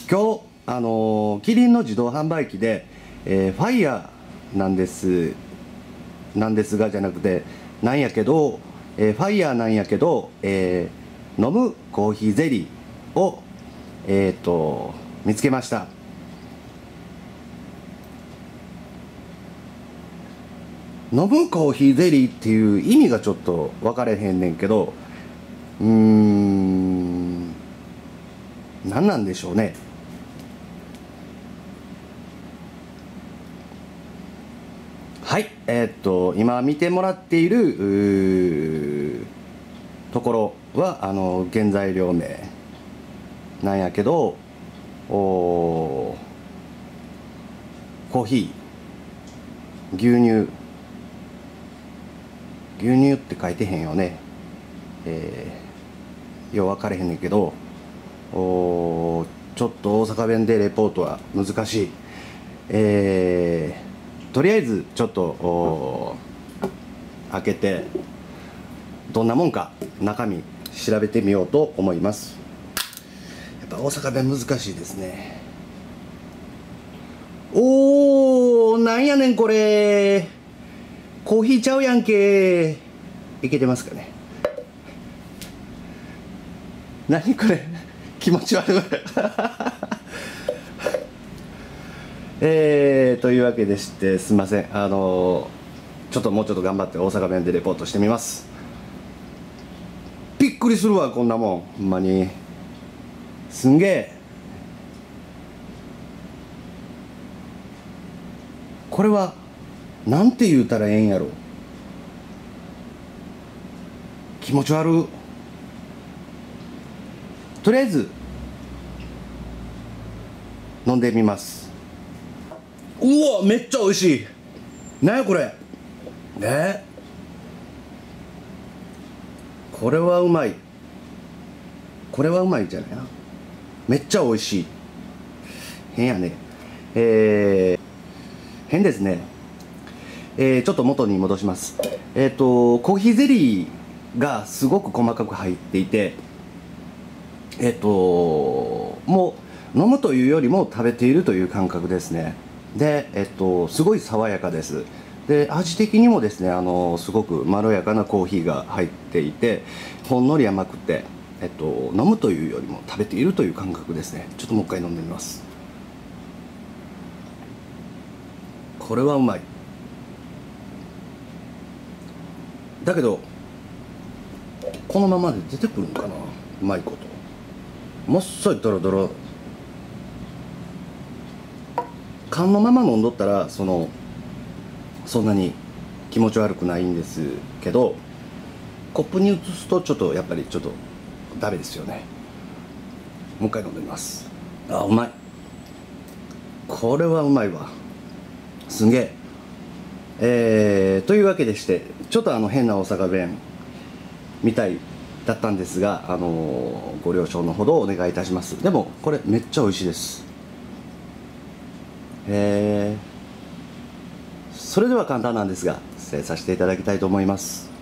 今日キリンの自動販売機で、ファイヤーなんですがじゃなくてなんやけど、ファイヤーなんやけど、飲むコーヒーゼリーを見つけました。飲むコーヒーゼリーっていう意味がちょっと分かれへんねんけど、何なんでしょうね。はい、今見てもらっているところは原材料名なんやけど、コーヒー、牛乳って書いてへんよね。よう分かれへんねんけど、ちょっと大阪弁でレポートは難しい。とりあえずちょっと開けてどんなもんか中身調べてみようと思います。やっぱ大阪弁難しいですね。なんやねんこれ、コーヒーちゃうやんけ。いけてますかね。何これ気持ち悪いというわけでしてすみません。ちょっともうちょっと頑張って大阪弁でレポートしてみます。びっくりするわこんなもん、ほんまにすんげえ。これはなんて言うたらええんやろ。気持ち悪い。とりあえず飲んでみます。うわめっちゃ美味しい。なんやこれね。これはうまい。これはうまいじゃないな。めっちゃ美味しい。変やね。変ですね。ちょっと元に戻します。コーヒーゼリーがすごく細かく入っていて、もう飲むというよりも食べているという感覚ですね。で、すごい爽やかです。で、味的にもですね、すごくまろやかなコーヒーが入っていて、ほんのり甘くて、飲むというよりも食べているという感覚ですね。ちょっともう一回飲んでみます。これはうまい。だけどこのままで出てくるんかな、うまいこと。もっそいドロドロ缶のまま飲んどったらそんなに気持ち悪くないんですけど、コップに移すとちょっとやっぱりちょっとダメですよね。もう一回飲んでみます。うまい。これはうまいわ。すんげえ。というわけでしてちょっと変な大阪弁みたいだったんですが、ご了承のほどお願いいたします。でもこれめっちゃ美味しいです。それでは簡単なんですが失礼させていただきたいと思います。